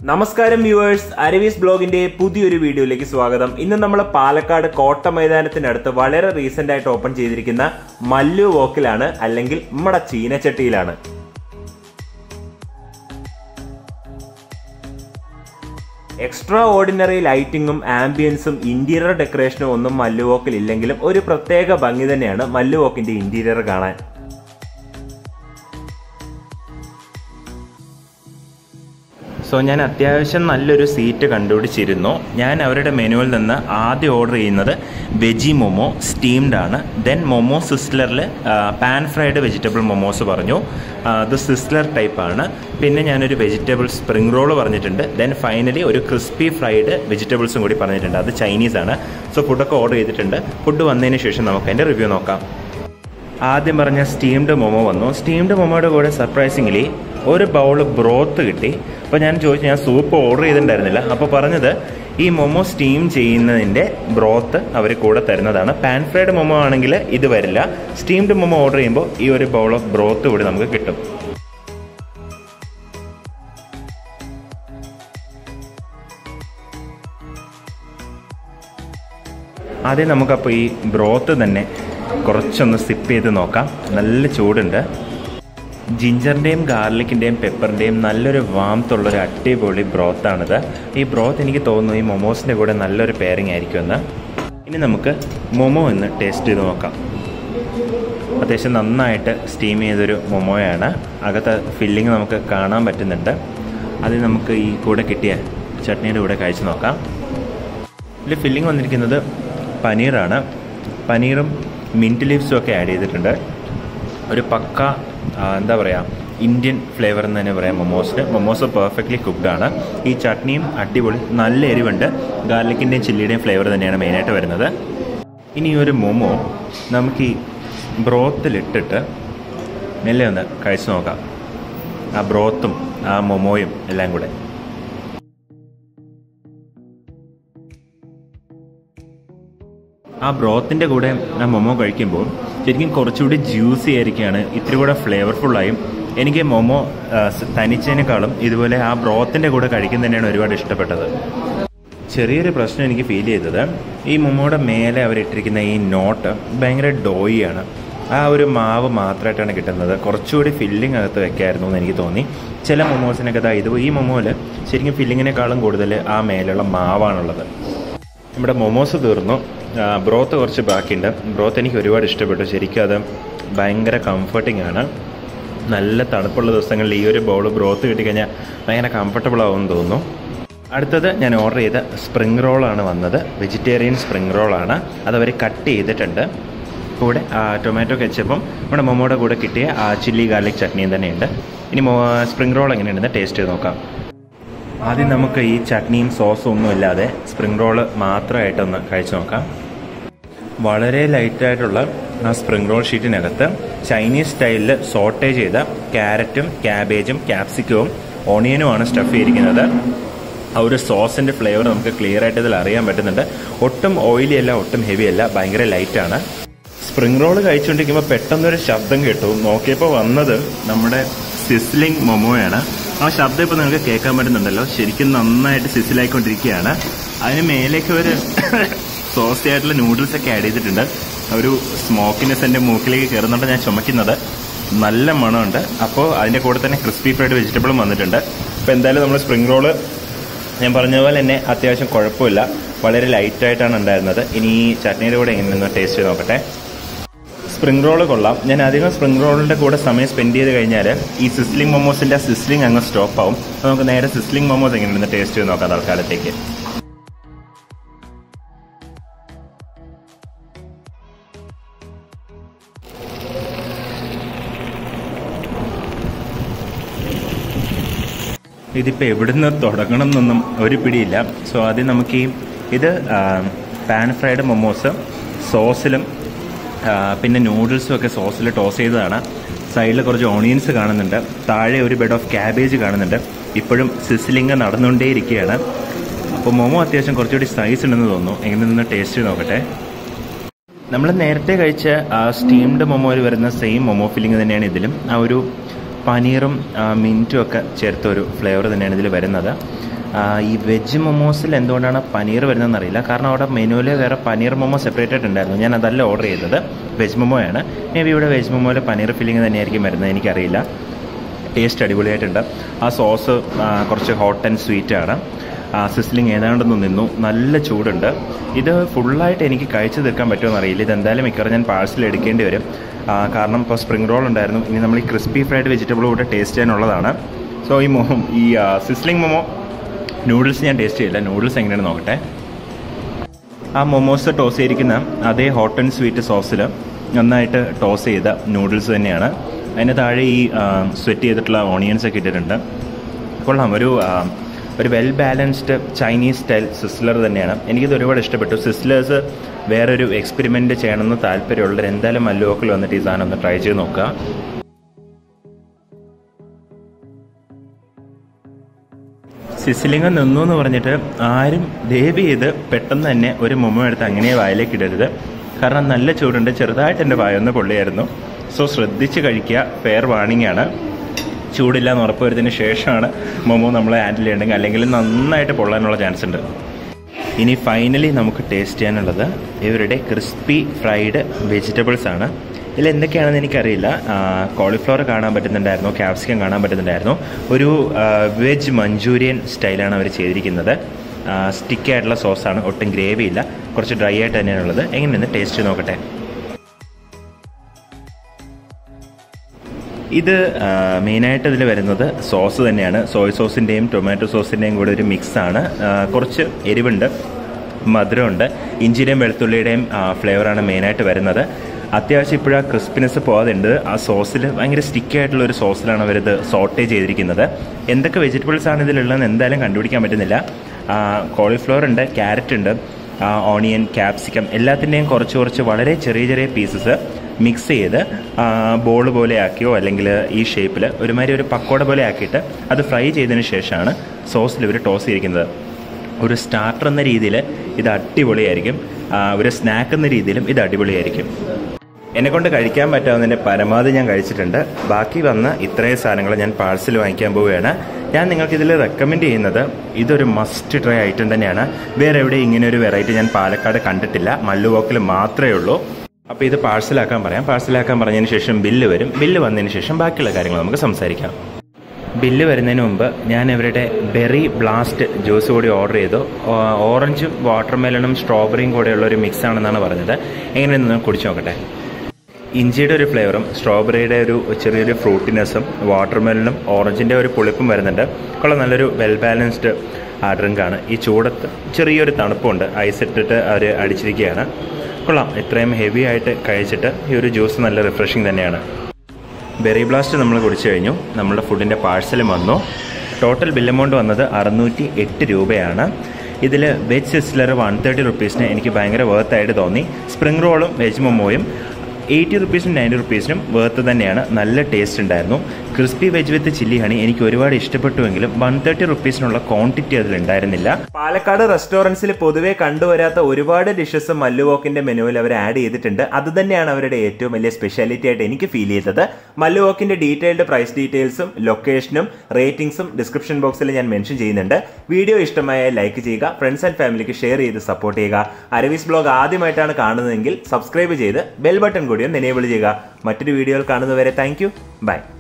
നമസ്കാരം വ്യൂവേഴ്സ്, അരവീസ് ബ്ലോഗിന്റെ പുതിയൊരു വീഡിയോയിലേക്ക് സ്വാഗതം. ഇന്ന് നമ്മൾ പാലക്കാട് കോട്ട മൈതാനത്തിനടുത്ത് വളരെ റീസെന്റ് ആയിട്ട് ഓപ്പൺ ചെയ്തിരിക്കുന്ന മല്ലു വോക്കിലാണ്, അല്ലെങ്കിൽ നമ്മുടെ ചീനച്ചട്ടിയിലാണ്. എക്സ്ട്രാ ഓർഡിനറി ലൈറ്റിങ്ങും ആംബിയൻസും ഇന്റീരിയർ ഡെക്കറേഷനും ഒന്നും മല്ലു വോക്കിൽ ഇല്ലെങ്കിലും ഒരു പ്രത്യേക ഭംഗി തന്നെയാണ് മല്ലു വോക്കിന്റെ ഇന്റീരിയർ കാണാൻ. സോ ഞാൻ അത്യാവശ്യം നല്ലൊരു സീറ്റ് കണ്ടുപിടിച്ചിരുന്നു. ഞാൻ അവരുടെ മെനുവിൽ നിന്ന് ആദ്യം ഓർഡർ ചെയ്യുന്നത് വെജി മൊമോ സ്റ്റീംഡ് ആണ്. ദെൻ മൊമോ സിസ്ലറിൽ പാൻ ഫ്രൈഡ് വെജിറ്റബിൾ മൊമോസ് പറഞ്ഞു, അത് സിസ്ലർ ടൈപ്പാണ്. പിന്നെ ഞാനൊരു വെജിറ്റബിൾ സ്പ്രിംഗ് റോൾ പറഞ്ഞിട്ടുണ്ട്. ദെൻ ഫൈനലി ഒരു ക്രിസ്പി ഫ്രൈഡ് വെജിറ്റബിൾസും കൂടി പറഞ്ഞിട്ടുണ്ട്, അത് ചൈനീസാണ്. സോ ഫുഡൊക്കെ ഓർഡർ ചെയ്തിട്ടുണ്ട്. ഫുഡ് വന്നതിന് ശേഷം നമുക്ക് അതിൻ്റെ റിവ്യൂ നോക്കാം. ആദ്യം പറഞ്ഞ സ്റ്റീംഡ് മൊമോ വന്നു. സ്റ്റീംഡ് മൊമോയുടെ കൂടെ സർപ്രൈസിംഗ്ലി ഒരു ബൗൾ ബ്രോത്ത് കിട്ടി. അപ്പോൾ ഞാൻ ചോദിച്ചു, ഞാൻ സൂപ്പ് ഓർഡർ ചെയ്തിട്ടുണ്ടായിരുന്നില്ല. അപ്പോൾ പറഞ്ഞത് ഈ മൊമോ സ്റ്റീം ചെയ്യുന്നതിൻ്റെ ബ്രോത്ത് അവർ കൂടെ തരുന്നതാണ്. പാൻ ഫ്രൈഡ് മൊമോ ആണെങ്കിൽ ഇത് വരില്ല. സ്റ്റീംഡ് മൊമോ ഓർഡർ ചെയ്യുമ്പോൾ ഈ ഒരു ബൗൾ ഓഫ് ബ്രോത്ത് കൂടി നമുക്ക് കിട്ടും. ആദ്യം നമുക്കപ്പോൾ ഈ ബ്രോത്ത് തന്നെ കുറച്ചൊന്ന് സിപ്പ് ചെയ്ത് നോക്കാം. നല്ല ചൂടുണ്ട്. ജിഞ്ചറിൻ്റെയും ഗാർലിക്കിൻ്റെയും പെപ്പറിൻ്റെയും നല്ലൊരു വാംത്തുള്ളൊരു അടിപൊളി ബ്രോത്താണിത്. ഈ ബ്രോത്ത് എനിക്ക് തോന്നുന്നു ഈ മൊമോസിൻ്റെ കൂടെ നല്ലൊരു പെയറിങ് ആയിരിക്കുമെന്ന്. ഇനി നമുക്ക് മൊമോ ഒന്ന് ടേസ്റ്റ് ചെയ്ത് നോക്കാം. അത്യാവശ്യം നന്നായിട്ട് സ്റ്റീം ചെയ്തൊരു മൊമോയാണ്. അകത്ത് ഫില്ലിങ് നമുക്ക് കാണാൻ പറ്റുന്നുണ്ട്. അത് നമുക്ക് ഈ കൂടെ കിട്ടിയ ചട്നിയുടെ കൂടെ കഴിച്ച് നോക്കാം. ഇതിൽ ഫില്ലിങ് വന്നിരിക്കുന്നത് പനീറാണ്. പനീറും മിൻറ്റ് ലീവ്സും ഒക്കെ ആഡ് ചെയ്തിട്ടുണ്ട്. ഒരു പക്ക എന്താ പറയുക, ഇന്ത്യൻ ഫ്ലേവർ എന്ന് തന്നെ പറയാം മൊമോസിന്. മൊമോസ് പെർഫെക്റ്റ്ലി കുക്ക്ഡ് ആണ്. ഈ ചട്നിയും അടിപൊളി, നല്ല എരിവുണ്ട്. ഗാർലിക്കിൻ്റെയും ചില്ലിയുടെയും ഫ്ലേവർ തന്നെയാണ് മെയിനായിട്ട് വരുന്നത്. ഇനി ഒരു മൊമോ നമുക്ക് ഈ ബ്രോത്തിലിട്ടിട്ട് മെല്ലെ ഒന്ന് കഴിച്ച് നോക്കാം. ആ ബ്രോത്തും ആ മൊമോയും എല്ലാം കൂടെ. ആ ബ്രോത്തിൻ്റെ കൂടെ ആ മൊമോ കഴിക്കുമ്പോൾ ശരിക്കും കുറച്ചുകൂടി ജ്യൂസി ആയിരിക്കുകയാണ്, ഇത്തിരി കൂടെ ഫ്ലേവർഫുള്ളായും. എനിക്ക് മൊമോ തനിച്ചതിനേക്കാളും ഇതുപോലെ ആ ബ്രോത്തിൻ്റെ കൂടെ കഴിക്കുന്നത് തന്നെയാണ് ഒരുപാട് ഇഷ്ടപ്പെട്ടത്. ചെറിയൊരു പ്രശ്നം എനിക്ക് ഫീൽ ചെയ്തത്, ഈ മൊമോയുടെ മേലെ അവരിട്ടിരിക്കുന്ന ഈ നോട്ട് ഭയങ്കര ഡോയിയാണ്. ആ ഒരു മാവ് മാത്രമായിട്ടാണ് കിട്ടുന്നത്. കുറച്ചുകൂടി ഫില്ലിംഗ് അകത്ത് വെക്കായിരുന്നു എന്ന് എനിക്ക് തോന്നി. ചില മൊമോസിനൊക്കെ ഈ മൊമോയിൽ ശരിക്കും ഫില്ലിങ്ങിനേക്കാളും കൂടുതൽ ആ മേലുള്ള മാവാണുള്ളത്. നമ്മുടെ മൊമോസ് തീർന്നു. ബ്രോത്ത് കുറച്ച് ബാക്കിയുണ്ട്. ബ്രോത്ത് എനിക്ക് ഒരുപാട് ഇഷ്ടപ്പെട്ടു. ശരിക്കും അത് ഭയങ്കര കംഫർട്ടിംഗ് ആണ്. നല്ല തണുപ്പുള്ള ദിവസങ്ങളിൽ ഈ ഒരു ബൗൾ ബ്രോത്ത് കിട്ടിക്കഴിഞ്ഞാൽ ഭയങ്കര കംഫർട്ടബിൾ ആവുമെന്ന് തോന്നുന്നു. അടുത്തത് ഞാൻ ഓർഡർ ചെയ്ത സ്പ്രിംഗ് റോളാണ് വന്നത്. വെജിറ്റേറിയൻ സ്പ്രിംഗ് റോളാണ്. അതവർ കട്ട് ചെയ്തിട്ടുണ്ട്. കൂടെ ടൊമാറ്റോ കെച്ചപ്പും നമ്മുടെ മൊമോയുടെ കൂടെ കിട്ടിയ ചില്ലി ഗാർലിക് ചട്നിയും തന്നെയുണ്ട്. ഇനി സ്പ്രിംഗ് റോൾ എങ്ങനെയുണ്ടെന്ന് ടേസ്റ്റ് ചെയ്ത് നോക്കാം. ആദ്യം നമുക്ക് ഈ ചട്നിയും സോസും ഒന്നും ഇല്ലാതെ സ്പ്രിംഗ് റോള് മാത്രമായിട്ടൊന്ന് കഴിച്ചു നോക്കാം. വളരെ ലൈറ്റായിട്ടുള്ള ആ സ്പ്രിംഗ് റോൾ ഷീറ്റിനകത്ത് ചൈനീസ് സ്റ്റൈലിൽ സോട്ടേ ചെയ്ത ക്യാരറ്റും ക്യാബേജും ക്യാപ്സിക്കവും ഓണിയനുമാണ് സ്റ്റഫ് ചെയ്തിരിക്കുന്നത്. ആ ഒരു സോസിൻ്റെ ഫ്ലേവർ നമുക്ക് ക്ലിയർ ആയിട്ട് ഇതിൽ അറിയാൻ പറ്റുന്നുണ്ട്. ഒട്ടും ഓയിലി അല്ല, ഒട്ടും ഹെവി അല്ല, ഭയങ്കര ലൈറ്റാണ്. സ്പ്രിംഗ് റോൾ കഴിച്ചുകൊണ്ടിരിക്കുമ്പോൾ പെട്ടെന്നൊരു ശബ്ദം കേട്ടു. നോക്കിയപ്പോൾ വന്നത് നമ്മുടെ സിസ്ലിംഗ് മൊമോയാണ്. ആ ശബ്ദം ഇപ്പോൾ നിങ്ങൾക്ക് കേൾക്കാൻ പറ്റുന്നുണ്ടല്ലോ. ശരിക്കും നന്നായിട്ട് സിസിലായിക്കൊണ്ടിരിക്കുകയാണ്. അതിന് മേലേക്ക് ഒരു സോസി ആയിട്ടുള്ള നൂഡിൽസൊക്കെ ആഡ് ചെയ്തിട്ടുണ്ട്. ഒരു സ്മോക്കിനെസ് എൻ്റെ മൂക്കിലേക്ക് കയറുന്നുണ്ട്. ഞാൻ ചുമക്കുന്നത് നല്ല മണമുണ്ട്. അപ്പോൾ അതിൻ്റെ കൂടെ തന്നെ ക്രിസ്പി ഫ്രൈഡ് വെജിറ്റബിളും വന്നിട്ടുണ്ട്. അപ്പോൾ എന്തായാലും നമ്മൾ സ്പ്രിംഗ് റോള് ഞാൻ പറഞ്ഞ പോലെ തന്നെ അത്യാവശ്യം കുഴപ്പമില്ല, വളരെ ലൈറ്റായിട്ടാണ് ഉണ്ടായിരുന്നത്. ഇനി ഈ ചട്നിയുടെ കൂടെ എങ്ങനെയൊന്ന് ടേസ്റ്റ് ചെയ്ത് നോക്കട്ടെ. സ്പ്രിംഗ് റോള് കൊള്ളാം. ഞാൻ അധികം സ്പ്രിംഗ് റോളിൻ്റെ കൂടെ സമയം സ്പെൻഡ് ചെയ്ത് കഴിഞ്ഞാൽ ഈ സിസ്ലിംഗ് മൊമോസിൻ്റെ സിസ്ലിംഗ് അങ്ങ് സ്റ്റോപ്പ് ആവും. അപ്പോൾ നമുക്ക് നേരെ സിസ്ലിംഗ് മൊമോസ് എങ്ങനെയുണ്ടെന്ന് ടേസ്റ്റ് ചെയ്ത് നോക്കാം തൽക്കാലത്തേക്ക്. ഇതിപ്പോൾ എവിടുന്ന് തുടങ്ങണം എന്നൊന്നും ഒരു പിടിയില്ല. സോ ആദ്യം നമുക്ക് ഇത് പാൻ ഫ്രൈഡ് മൊമോസ് സോസിലും പിന്നെ നൂഡിൽസും ഒക്കെ സോസിൽ ടോസ് ചെയ്തതാണ്. സൈഡിൽ കുറച്ച് ഓണിയൻസ് കാണുന്നുണ്ട്. താഴെ ഒരു ബെഡ് ഓഫ് ക്യാബേജ് കാണുന്നുണ്ട്. ഇപ്പോഴും സിസ്ലിംഗ് നടന്നുകൊണ്ടേയിരിക്കുകയാണ്. അപ്പോൾ മൊമോ അത്യാവശ്യം കുറച്ചുകൂടി സൈസ് ഉണ്ടെന്ന് തോന്നുന്നു. എങ്ങനെ നിന്ന് ടേസ്റ്റ് ചെയ്ത് നോക്കട്ടെ. നമ്മൾ നേരത്തെ കഴിച്ച സ്റ്റീംഡ് മൊമോയിൽ വരുന്ന സെയിം മൊമോ ഫില്ലിംഗ് തന്നെയാണ് ഇതിലും. ആ ഒരു പനീറും മിൻറ്റും ഒക്കെ ചേർത്ത ഒരു ഫ്ലേവർ തന്നെയാണ് ഇതിൽ വരുന്നത്. ഈ വെജ് മൊമോസിൽ എന്തുകൊണ്ടാണ് പനീർ വരുന്നതെന്ന് അറിയില്ല. കാരണം അവിടെ മെനുവിൽ വേറെ പനീർ മൊമോ സെപ്പറേറ്റ് ആയിട്ടുണ്ടായിരുന്നു. ഞാൻ അതല്ല ഓർഡർ ചെയ്തത്, വെജ് മൊമോയാണ്. മേ ബി ഇവിടെ വെജ് മൊമോയിൽ പനീർ ഫില്ലിങ് തന്നെയായിരിക്കും വരുന്നത്, എനിക്കറിയില്ല. ടേസ്റ്റ് അടിപൊളിയായിട്ടുണ്ട്. ആ സോസ് കുറച്ച് ഹോട്ട് ആൻഡ് സ്വീറ്റ് ആണ്. സിസ്ലിങ് ഏതാണ്ടൊന്നും നിന്നു, നല്ല ചൂടുണ്ട്. ഇത് ഫുള്ളായിട്ട് എനിക്ക് കഴിച്ചു തീർക്കാൻ പറ്റുമെന്ന് അറിയില്ല. ഇതെന്തായാലും മിക്കവാറും ഞാൻ പാഴ്സൽ എടുക്കേണ്ടി വരും. കാരണം ഇപ്പോൾ സ്പ്രിംഗ് റോൾ ഉണ്ടായിരുന്നു. ഇനി നമ്മൾ ഈ ക്രിസ്പി ഫ്രൈഡ് വെജിറ്റബിൾ കൂടെ ടേസ്റ്റ് ചെയ്യാനുള്ളതാണ്. സോ ഈ സിസ്ലിംഗ് മൊമോ നൂഡിൽസ് ഞാൻ ടേസ്റ്റ് ചെയ്യില്ല. നൂഡിൽസ് എങ്ങനെയാണ് നോക്കട്ടെ. ആ മൊമോസ് ടോസ് ചെയ്തിരിക്കുന്ന അതേ ഹോട്ട് ആൻഡ് സ്വീറ്റ് സോസിൽ നന്നായിട്ട് ടോസ് ചെയ്ത നൂഡിൽസ് തന്നെയാണ്. അതിന് താഴെ ഈ സ്വെറ്റ് ചെയ്തിട്ടുള്ള ഓണിയൻസ് ഒക്കെ ഇട്ടിട്ടുണ്ട്. കൊള്ളാം. ഒരു well balanced Chinese style sizzler തന്നെയാണ്. എനിക്കിത് ഒരുപാട് ഇഷ്ടപ്പെട്ടു. സിസ്ലേഴ്സ് വേറൊരു എക്സ്പെരിമെൻറ്റ് ചെയ്യണമെന്ന് താല്പര്യമുള്ളവർ എന്തായാലും മല്ലു വോക്കിൽ വന്നിട്ട് ഈ സാധനം ഒന്ന് ട്രൈ ചെയ്ത് നോക്കുക. സിസ്ലിംഗ് നിന്നു എന്ന് പറഞ്ഞിട്ട് ആരും ദയവ് ചെയ്ത് പെട്ടെന്ന് തന്നെ ഒരു മൊമോ എടുത്ത് അങ്ങനെ വായിലേക്ക് ഇടരുത്. കാരണം നല്ല ചൂടുണ്ട്. ചെറുതായിട്ട് എൻ്റെ വായൊന്ന് പൊള്ളിയായിരുന്നു. സോ ശ്രദ്ധിച്ച് കഴിക്കുക. ഫെയർ വാർണിംഗ് ആണ്. ചൂടില്ല എന്ന് ഉറപ്പ് വരുന്നതിന് ശേഷമാണ് മൊമോ നമ്മൾ ഹാൻഡിൽ ചെയ്യണമെങ്കിൽ, അല്ലെങ്കിൽ നന്നായിട്ട് പൊള്ളാനുള്ള ചാൻസ് ഉണ്ട്. ഇനി ഫൈനലി നമുക്ക് ടേസ്റ്റ് ചെയ്യാനുള്ളത് ഇവരുടെ ക്രിസ്പി ഫ്രൈഡ് വെജിറ്റബിൾസ് ആണ്. ഇതിൽ എന്തൊക്കെയാണെന്ന് എനിക്കറിയില്ല. കോളിഫ്ലവർ കാണാൻ പറ്റുന്നുണ്ടായിരുന്നു, ക്യാപ്സിക്കം കാണാൻ പറ്റുന്നുണ്ടായിരുന്നു. ഒരു വെജ് മഞ്ചൂരിയൻ സ്റ്റൈലാണ് അവർ ചെയ്തിരിക്കുന്നത്. സ്റ്റിക്കായിട്ടുള്ള സോസാണ്, ഒട്ടും ഗ്രേവി ഇല്ല, കുറച്ച് ഡ്രൈ ആയിട്ട് തന്നെയാണുള്ളത്. എങ്ങനെയെന്ന് ടേസ്റ്റ് നോക്കട്ടെ. ഇത് മെയിനായിട്ട് ഇതിൽ വരുന്നത് സോസ് തന്നെയാണ്. സോയ് സോസിൻ്റെയും ടൊമാറ്റോ സോസിൻ്റെയും കൂടെ ഒരു മിക്സാണ്. കുറച്ച് എരിവുണ്ട്, മധുരമുണ്ട്, ഇഞ്ചിയുടെയും വെളുത്തുള്ളിയുടെയും ഫ്ലേവറാണ് മെയിനായിട്ട് വരുന്നത്. അത്യാവശ്യം ഇപ്പോഴാ ക്രിസ്പിനെസ് പോകാതുണ്ട്. ആ സോസിൽ ഭയങ്കര സ്റ്റിക്കായിട്ടുള്ള ഒരു സോസിലാണ് അവരിത് സോട്ടേ ചെയ്തിരിക്കുന്നത്. എന്തൊക്കെ വെജിറ്റബിൾസ് ആണ് ഇതിലുള്ളതെന്ന് എന്തായാലും കണ്ടുപിടിക്കാൻ പറ്റുന്നില്ല. കോളിഫ്ലവർ ഉണ്ട്, ക്യാരറ്റ് ഉണ്ട്, ഓണിയൻ, ക്യാപ്സിക്കം, എല്ലാത്തിൻ്റെയും കുറച്ച് വളരെ ചെറിയ ചെറിയ പീസസ് മിക്സ് ചെയ്ത് ബോൾ പോലെ ആക്കിയോ അല്ലെങ്കിൽ ഈ ഷേപ്പിൽ ഒരുമാതിരി ഒരു പക്കോട പോലെ ആക്കിയിട്ട് അത് ഫ്രൈ ചെയ്തതിന് ശേഷമാണ് സോസിൽ ഇവർ ടോസ് ചെയ്തിരിക്കുന്നത്. ഒരു സ്റ്റാർട്ടർ എന്ന രീതിയിൽ ഇത് അടിപൊളിയായിരിക്കും. ഒരു സ്നാക്ക് എന്ന രീതിയിലും ഇത് അടിപൊളിയായിരിക്കും. എന്നെക്കൊണ്ട് കഴിക്കാൻ പറ്റാവുന്നതിൻ്റെ പരമാവധി ഞാൻ കഴിച്ചിട്ടുണ്ട്. ബാക്കി വന്ന ഇത്രയും സാധനങ്ങൾ ഞാൻ പാഴ്സൽ വാങ്ങിക്കാൻ പോവുകയാണ്. ഞാൻ നിങ്ങൾക്കിതിൽ റെക്കമെൻഡ് ചെയ്യുന്നത് ഇതൊരു മസ്റ്റ് ട്രൈ ഐറ്റം തന്നെയാണ്. വേറെ എവിടെ ഇങ്ങനെ ഒരു വെറൈറ്റി ഞാൻ പാലക്കാട് കണ്ടിട്ടില്ല. മല്ലു വോക്കിൽ മാത്രമേ ഉള്ളൂ. അപ്പോൾ ഇത് പാഴ്സലാക്കാൻ പറയാം. പാഴ്സലാക്കാൻ പറഞ്ഞതിന് ശേഷം ബില്ല് വരും. ബില്ല് വന്നതിന് ശേഷം ബാക്കിയുള്ള കാര്യങ്ങൾ നമുക്ക് സംസാരിക്കാം. ബില്ല് വരുന്നതിന് മുമ്പ് ഞാൻ ഇവരുടെ ബെറി ബ്ലാസ്റ്റ് ജ്യൂസ് കൂടി ഓർഡർ ചെയ്തു. ഓറഞ്ചും വാട്ടർമെലണും സ്ട്രോബെറിയും കൂടെയുള്ള ഒരു മിക്സ് ആണെന്നാണ് പറഞ്ഞത്. എങ്ങനെയെന്ന് കുടിച്ചു നോക്കട്ടെ. ഇഞ്ചിയുടെ ഒരു ഫ്ലേവറും സ്ട്രോബെറിയുടെ ഒരു ചെറിയൊരു ഫ്രൂട്ടിനെസ്സും വാട്ടർമെലണും ഓറഞ്ചിൻ്റെ ഒരു പുളിപ്പും വരുന്നുണ്ട്. കൊള്ളാം. നല്ലൊരു വെൽ ബാലൻസ്ഡ് ഡ്രിങ്കാണ്. ഈ ചൂടത്ത് ചെറിയൊരു തണുപ്പുണ്ട്. ഐസ് ഇട്ടിട്ട് അവർ അടിച്ചിരിക്കുകയാണ്. കൊള്ളാം. ഇത്രയും ഹെവി ആയിട്ട് കഴിച്ചിട്ട് ഈ ഒരു ജ്യൂസ് നല്ല റിഫ്രഷിങ് തന്നെയാണ്. ബെറി ബ്ലാസ്റ്റ് നമ്മൾ കുടിച്ചു കഴിഞ്ഞു. നമ്മളുടെ ഫുഡിൻ്റെ പാഴ്സലും വന്നു. ടോട്ടൽ ബിൽ എമൗണ്ട് വന്നത് 608 രൂപയാണ്. ഇതിൽ വെജ് സിസ്ലർ 130 റുപ്പീസിന് എനിക്ക് ഭയങ്കര വേർത്തായിട്ട് തോന്നി. സ്പ്രിംഗ് റോളും വെജ് മൊമോയും 80 റുപ്പീസിനും 90 റുപ്പീസിനും വേർത്ത് തന്നെയാണ്. നല്ല ടേസ്റ്റ് ഉണ്ടായിരുന്നു. Crispy veg with chilli honey എനിക്ക് ഒരുപാട് ഇഷ്ടപ്പെട്ടുവെങ്കിലും 130 റുപ്പീസിനുള്ള ക്വാണ്ടിറ്റി അതിലുണ്ടായിരുന്നില്ല. പാലക്കാട് റെസ്റ്റോറൻറ്റ്സിൽ പൊതുവെ കണ്ടുവരാത്ത ഒരുപാട് ഡിഷസ് മല്ലു വോക്കിന്റെ മെനുവിൽ അവർ ആഡ് ചെയ്തിട്ടുണ്ട്. അത് തന്നെയാണ് അവരുടെ ഏറ്റവും വലിയ സ്പെഷ്യാലിറ്റി ആയിട്ട് എനിക്ക് ഫീൽ ചെയ്തത്. മല്ലു വോക്കിന്റെ ഡീറ്റെയിൽഡ് പ്രൈസ് ഡീറ്റെയിൽസും ലൊക്കേഷനും റേറ്റിംഗ്സും ഡിസ്ക്രിപ്ഷൻ ബോക്സിൽ ഞാൻ മെൻഷൻ ചെയ്യുന്നുണ്ട്. വീഡിയോ ഇഷ്ടമായ ലൈക്ക് ചെയ്യുക, ഫ്രണ്ട്സ് ആൻഡ് ഫാമിലിക്ക് ഷെയർ ചെയ്ത് സപ്പോർട്ട് ചെയ്യുക. അരവീസ് ബ്ലോഗ് ആദ്യമായിട്ടാണ് കാണുന്നതെങ്കിൽ സബ്സ്ക്രൈബ് ചെയ്ത് ബെൽ ബട്ടൺ കൂടി ഒന്ന് എനേബിൾ ചെയ്യുക. മറ്റൊരു വീഡിയോയിൽ കാണുന്നവരെ താങ്ക് യു. ബൈ.